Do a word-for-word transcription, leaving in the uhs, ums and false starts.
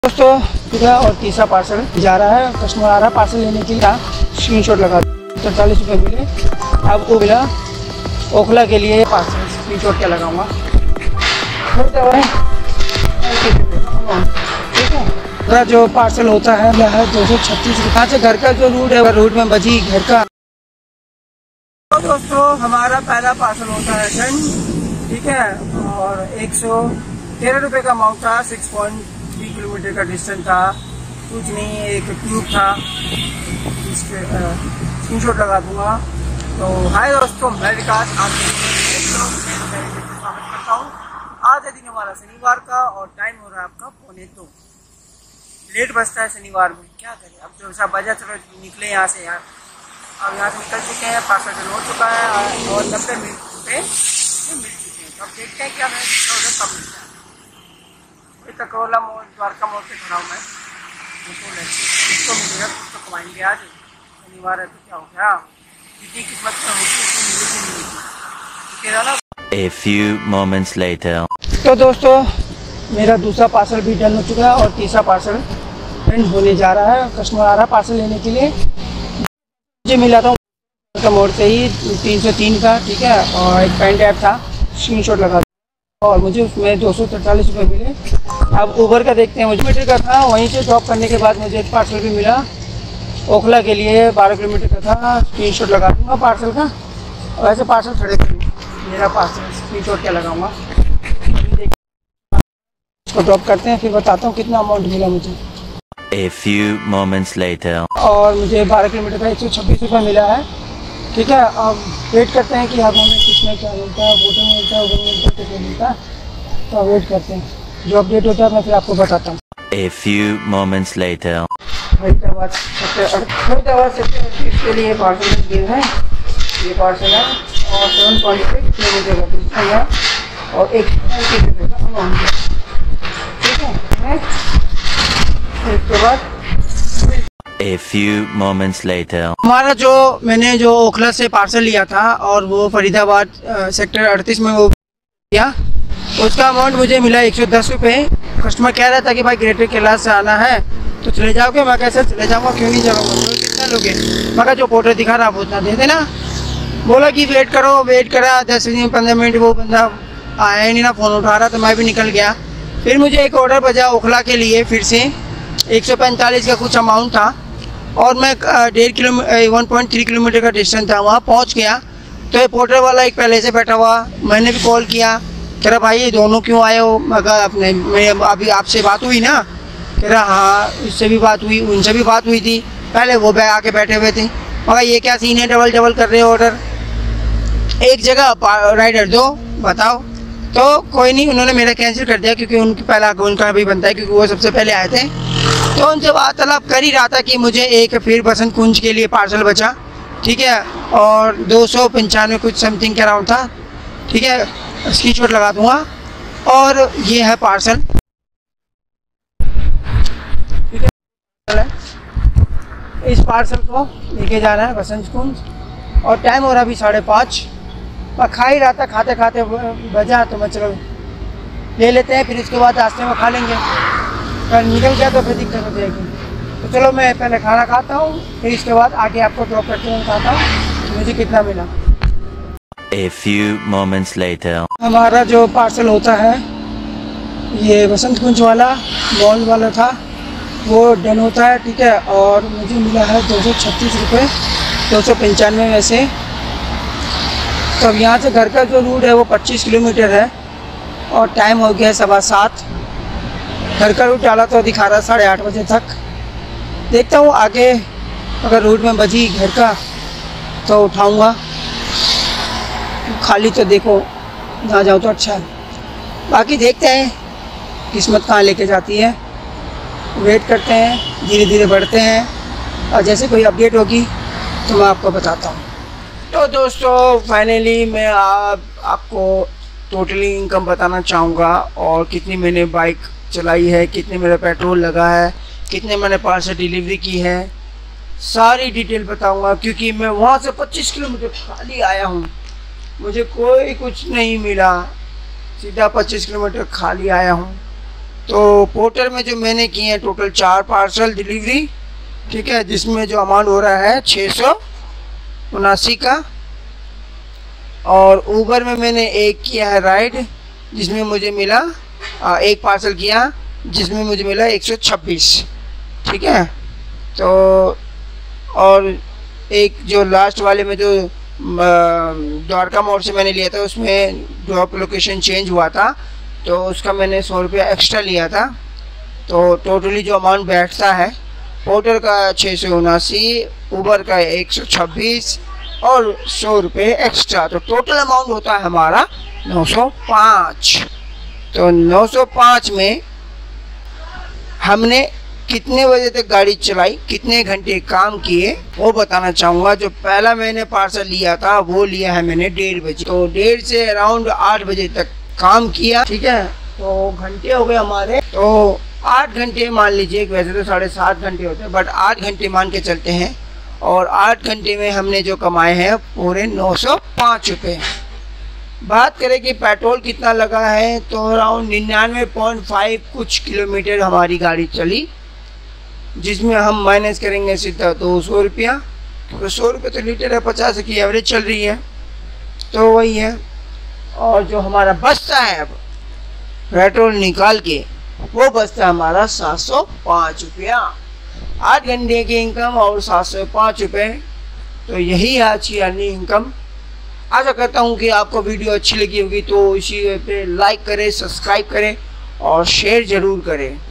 दोस्तों पूरा और तीसरा पार्सल जा रहा है। कस्टमर आ रहा है पार्सल लेने के लिए। स्क्रीन शॉट लगा चालीस रुपये मिले। अब वो मिला ओखला के लिए पार्सल। स्क्रीन शॉट क्या लगाऊंगा ठीक है। पूरा जो पार्सल होता है वह है दो सौ छत्तीस रुपये से। घर का जो रूट है रूट में बजी घर का। तो दोस्तों हमारा पहला पार्सल होता है डन ठीक है। और एक सौ तेरह रुपये का अमाउंट था। सिक्स पॉइंट थ्री किलोमीटर का डिस्टेंस था। कुछ नहीं एक ट्यूब था। इसके स्क्रीन शॉट लगा दूंगा। तो हाय दोस्तों मैं विकास आपके स्वागत करता हूँ। आज है दिन हमारा शनिवार का और टाइम हो रहा है आपका पौने दो। लेट बजता है शनिवार में, क्या करें। अब जो सा बजा चलो निकले यहाँ से यार। अब यहाँ से निकल चुके हैं। पार्सल डन हो चुका है और नब्बे मिनट पे मिल चुके हैं। तो अब देखते हैं क्या मैं कब मिलता है। ककोला मोड़ द्वारका मोड़ पे खड़ा हूँ मैं। कुछ तो मिलेगा, कुछ तो कमाएंगे। आज शनिवार है तो क्या हो गया। जितनी किस्मत में होगी उतनी मिलेगी मिलेगी ना। A few moments later. तो दोस्तों मेरा दूसरा पार्सल भी डन हो चुका है और तीसरा पार्सल डन होने जा रहा है। कस्टमर आ रहा है पार्सल लेने के लिए। मुझे मिला था मोड़ से ही तीन सौ तीन का ठीक है। और एक पेन टैप था। स्क्रीन शॉट लगा और मुझे उसमें दो सौ तैंतालीस रुपये मिले। अब ऊबर का देखते हैं। मुझे मीटर का था। वहीं से ड्रॉप करने के बाद मुझे एक पार्सल भी मिला ओखला के लिए। बारह किलोमीटर का था। स्क्रीन शॉट लगा दूँगा पार्सल का। वैसे पार्सल खड़े थे मेरा पार्सल। स्क्रीन शॉट क्या लगाऊंगा इसको ड्रॉप करते हैं फिर बताता हूँ कितना अमाउंट मिला मुझे। A few moments later. और मुझे बारह किलोमीटर का एक सौ छब्बीस रुपये मिला है ठीक है। अब वेट करते हैं कि अब हमें कितना क्या मिलता है। फोटो मिलता है उधर मिलता है कितना मिलता है। तो वेट करते हैं। जो अपडेट होता है मैं फिर आपको बताता हूँ। A few moments later. Faridabad Faridabad इसके लिए पार्सल दिए हैं। ये पार्सल है और सेवन पॉइंट सिक्स किलोमीटर का डिस्टेंस है और एक रुपये का अमाउंट है ठीक है। इसके बाद A few moments later. हमारा जो मैंने जो ओखला से पार्सल लिया था और वो फरीदाबाद सेक्टर अड़तीस में वो किया उसका अमाउंट मुझे मिला एक सौ दस रुपये। कस्टमर कह रहा था कि भाई ग्रेटर कैलाश से आना है तो चले जाओगे। मैं कैसे चले जाऊँगा, क्यों नहीं जाऊँगा। तो कितना लोगे। मगर जो पोर्टर दिखा रहा वो उतना दे देना। बोला कि वेट करो। वेट करा दस मिनट पंद्रह मिनट वो बंदा आया ही नहीं ना, फ़ोन उठा रहा तो मैं भी निकल गया। फिर मुझे एक ऑर्डर बजा ओखला के लिए फिर से एक सौ पैंतालीस का कुछ अमाउंट था और मैं डेढ़ kilometre one point three kilometre का डिस्टेंस था। वहाँ पहुँच गया तो ये पोर्टर वाला एक पहले से बैठा हुआ। मैंने भी कॉल किया कह रहा भाई ये दोनों क्यों आए हो। मगर अपने मैं अभी आपसे बात हुई ना। कह रहा हाँ इससे भी बात हुई उनसे भी बात हुई थी। पहले वो बै आके बैठे हुए थे। मगर ये क्या सीन है डबल डबल कर रहे हो ऑर्डर। एक जगह राइडर दो बताओ। तो कोई नहीं उन्होंने मेरा कैंसिल कर दिया क्योंकि उनकी पहला उनका भी बनता है क्योंकि वो सबसे पहले आए थे। तो उनसे वार्तालाप कर ही रहा था कि मुझे एक फिर बसंत कुंज के लिए पार्सल बचा ठीक है। और दो सौ पंचानवे कुछ समथिंग के अराउंड था ठीक है। स्क्रीन शॉट लगा दूँगा और ये है पार्सल ठीक है। इस पार्सल को लेके जाना है बसंत कुंज और टाइम हो रहा अभी साढ़े पाँच। मैं खा ही रहा था। खाते खाते बजा तो मैं चलो ले लेते हैं फिर इसके बाद रास्ते में खा लेंगे। अगर निकल गया तो फिर दिक्कत हो जाएगी। तो चलो मैं पहले खाना खाता हूँ फिर इसके बाद आगे आपको ड्रॉप करते हुए बताता हूँ मुझे कितना मिला। A few moments later. हमारा जो पार्सल होता है ये बसंत कुंज वाला मॉल वाला था वो डन होता है ठीक है। और मुझे मिला है दो सौ छत्तीस रुपये दो सौ पंचानवे में से। तो अब यहाँ से घर का जो रूट है वो पच्चीस किलोमीटर है और टाइम हो गया है सवा सात। घर का रूट डाला तो दिखा रहा साढ़े आठ बजे तक। देखता हूँ आगे अगर रूट में बजी घर का तो उठाऊँगा। खाली तो देखो ना जाओ तो अच्छा है। बाकी देखते हैं किस्मत कहाँ लेके जाती है। वेट करते हैं धीरे धीरे बढ़ते हैं और जैसे कोई अपडेट होगी तो मैं आपको बताता हूँ। तो दोस्तों फाइनली मैं आप आपको टोटली इनकम बताना चाहूँगा और कितनी मैंने बाइक चलाई है, कितने मेरा पेट्रोल लगा है, कितने मैंने पार्सल डिलीवरी की है, सारी डिटेल बताऊँगा। क्योंकि मैं वहाँ से पच्चीस किलोमीटर खाली आया हूँ। मुझे कोई कुछ नहीं मिला। सीधा पच्चीस किलोमीटर खाली आया हूँ तो पोर्टर में जो मैंने किए हैं टोटल चार पार्सल डिलीवरी, ठीक है, जिसमें जो अमाउंट हो रहा है छः सौ उनासी का। और ऊबर में मैंने एक किया है राइड, जिसमें मुझे मिला आ, एक पार्सल किया जिसमें मुझे मिला एक सौ छब्बीस, ठीक है। तो और एक जो लास्ट वाले में जो द्वारका मोड़ से मैंने लिया था, उसमें ड्रॉप लोकेशन चेंज हुआ था, तो उसका मैंने सौ रुपया एक्स्ट्रा लिया था। तो टोटली जो अमाउंट बैठता है पोर्टर का छः सौ उनासी, ऊबर का एक सौ छब्बीस और सौ रुपये एक्स्ट्रा, तो टोटल अमाउंट होता है हमारा नौ सौ पाँच। तो नौ सौ पाँच में हमने कितने बजे तक गाड़ी चलाई, कितने घंटे काम किए, वो बताना चाहूँगा। जो पहला मैंने पार्सल लिया था वो लिया है मैंने डेढ़ बजे, तो डेढ़ से अराउंड आठ बजे तक काम किया, ठीक है। तो घंटे हो गए हमारे, तो आठ घंटे मान लीजिए, वैसे तो साढ़े सात घंटे होते हैं बट आठ घंटे मान के चलते हैं। और आठ घंटे में हमने जो कमाए हैं पूरे नौ सौ पाँच रुपये। बात करें कि पेट्रोल कितना लगा है, तो अराउंड निन्यानवे पॉइंट फाइव कुछ किलोमीटर हमारी गाड़ी चली, जिसमें हम माइनस करेंगे सीधा दो सौ रुपया, तो सौ रुपये तो लीटर है, पचास की एवरेज चल रही है, तो वही है। और जो हमारा बचता है अब पेट्रोल निकाल के, वो बचता है हमारा सात सौ पाँच रुपया। आठ घंटे की इनकम और सात सौ पाँच रुपये, तो यही है अच्छी अर्निंग इनकम। आशा करता हूँ कि आपको वीडियो अच्छी लगी होगी, तो इसी पे लाइक करें, सब्सक्राइब करें और शेयर ज़रूर करें।